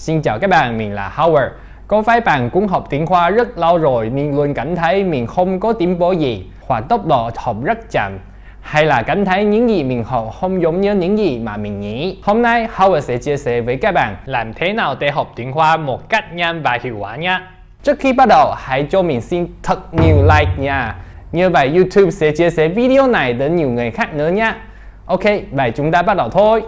Xin chào các bạn, mình là Howard. Có phải bạn cũng học tiếng Hoa rất lâu rồi nhưng luôn cảm thấy mình không có tiến bộ gì hoặc tốc độ học rất chậm? Hay là cảm thấy những gì mình học không giống như những gì mà mình nghĩ? Hôm nay Howard sẽ chia sẻ với các bạn làm thế nào để học tiếng Hoa một cách nhanh và hiệu quả nhé. Trước khi bắt đầu, hãy cho mình xin thật nhiều like nha. Như vậy YouTube sẽ chia sẻ video này đến nhiều người khác nữa nhé. Ok, vậy chúng ta bắt đầu thôi.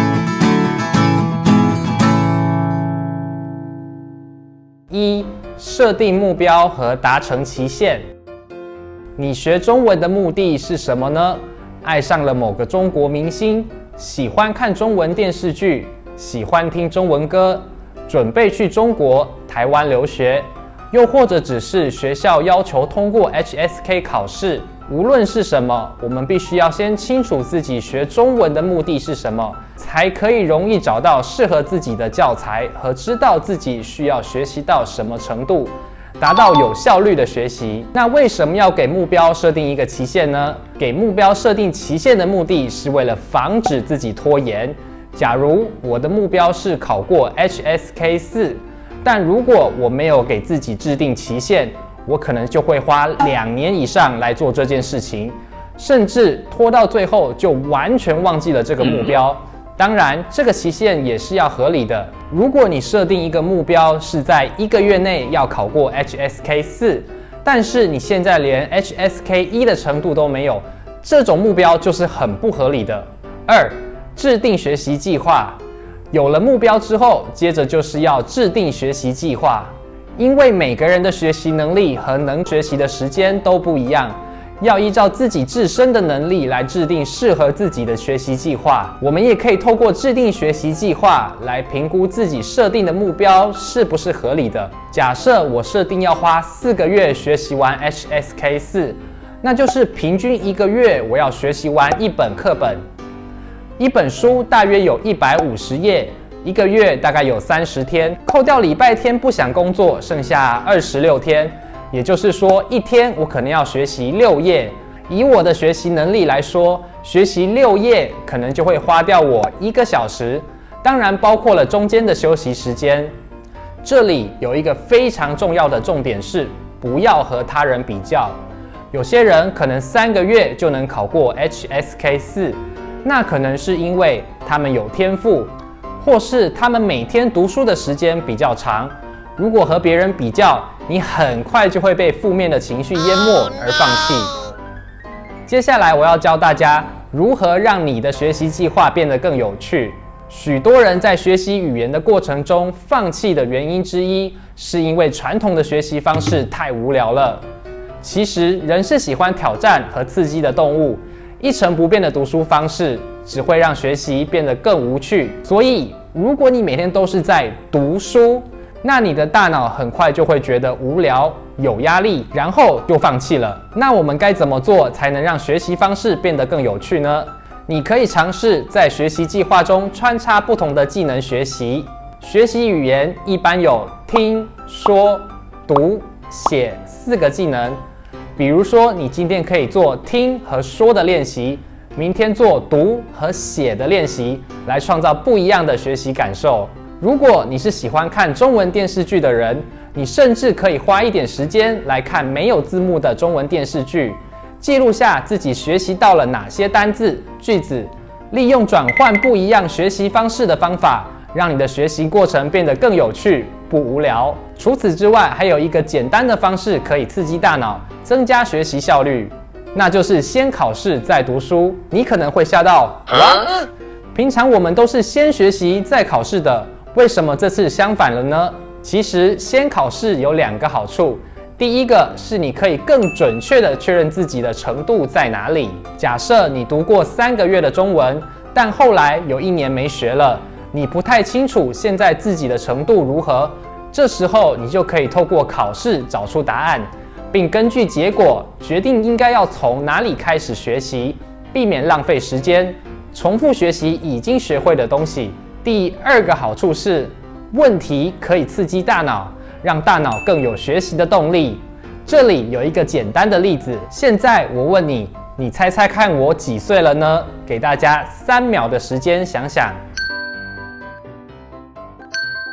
设定目标和达成期限。你学中文的目的是什么呢？爱上了某个中国明星，喜欢看中文电视剧，喜欢听中文歌，准备去中国、台湾留学，又或者只是学校要求通过 HSK 考试。无论是什么，我们必须要先清楚自己学中文的目的是什么，才可以容易找到适合自己的教材和知道自己需要学习到什么程度，达到有效率的学习。那为什么要给目标设定一个期限呢？给目标设定期限的目的是为了防止自己拖延。假如我的目标是考过 HSK 4，但如果我没有给自己制定期限，我可能就会花2年以上来做这件事情，甚至拖到最后就完全忘记了这个目标。当然，这个期限也是要合理的。如果你设定一个目标是在1个月内要考过 HSK 4，但是你现在连 HSK 1的程度都没有，这种目标就是很不合理的。2、制定学习计划。有了目标之后，接着就是要制定学习计划。因为每个人的学习能力和能学习的时间都不一样，要依照自己自身的能力来制定适合自己的学习计划。我们也可以透过制定学习计划来评估自己设定的目标是不是合理的。假设我设定要花4个月学习完 HSK 4，那就是平均1个月我要学习完1本课本。一本书大约有150页。1个月大概有30天，扣掉礼拜天不想工作，剩下26天。也就是说，一天我可能要学习6页。以我的学习能力来说，学习6页可能就会花掉我1个小时，当然包括了中间的休息时间。这里有一个非常重要的重点是，不要和他人比较。有些人可能3个月就能考过 HSK 4，那可能是因为他们有天赋。或是他们每天读书的时间比较长，如果和别人比较，你很快就会被负面的情绪淹没而放弃。接下来我要教大家如何让你的学习计划变得更有趣。许多人在学习语言的过程中放弃的原因之一，是因为传统的学习方式太无聊了。其实人是喜欢挑战和刺激的动物，一成不变的读书方式只会让学习变得更无趣。所以，如果你每天都是在读书，那你的大脑很快就会觉得无聊、有压力，然后就放弃了。那我们该怎么做才能让学习方式变得更有趣呢？你可以尝试在学习计划中穿插不同的技能学习。学习语言一般有听、说、读、写4个技能。比如说，你今天可以做听和说的练习，明天做读和写的练习，来创造不一样的学习感受。如果你是喜欢看中文电视剧的人，你甚至可以花一点时间来看没有字幕的中文电视剧，记录下自己学习到了哪些单字、句子，利用转换不一样学习方式的方法，让你的学习过程变得更有趣，不无聊。除此之外，还有一个简单的方式可以刺激大脑，增加学习效率。那就是先考试再读书。你可能会吓到 ，What？ 平常我们都是先学习再考试的，为什么这次相反了呢？其实先考试有2个好处。第一个是你可以更准确地确认自己的程度在哪里。假设你读过3个月的中文，但后来有1年没学了，你不太清楚现在自己的程度如何，这时候你就可以透过考试找出答案。并根据结果决定应该要从哪里开始学习，避免浪费时间，重复学习已经学会的东西。第2个好处是，问题可以刺激大脑，让大脑更有学习的动力。这里有一个简单的例子，现在我问你，你猜猜看我几岁了呢？给大家3秒的时间想想。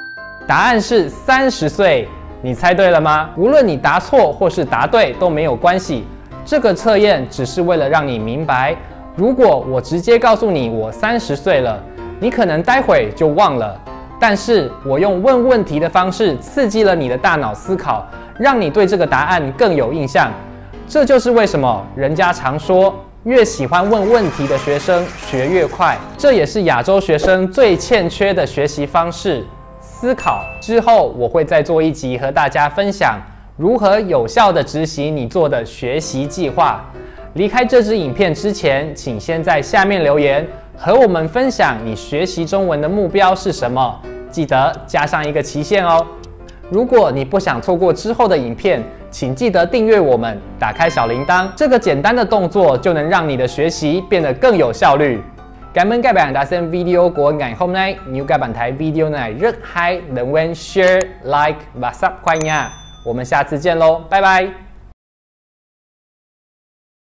答案是30岁。你猜对了吗？无论你答错或是答对都没有关系。这个测验只是为了让你明白，如果我直接告诉你我30岁了，你可能待会就忘了。但是我用问问题的方式刺激了你的大脑思考，让你对这个答案更有印象。这就是为什么人家常说，越喜欢问问题的学生学越快。这也是亚洲学生最欠缺的学习方式。思考之后，我会再做一集和大家分享如何有效地执行你做的学习计划。离开这支影片之前，请先在下面留言，和我们分享你学习中文的目标是什么，记得加上一个期限哦。如果你不想错过之後的影片，请記得訂閱我們，打開小鈴鐺。這個簡單的動作就能讓你的學習變得更有效率。感恩各位人打xem video của ngày hôm nay. Nếu các bạn thấy video này rất hay, đừng quên share, like và subscribe nha. 我們下次見嘍，拜拜。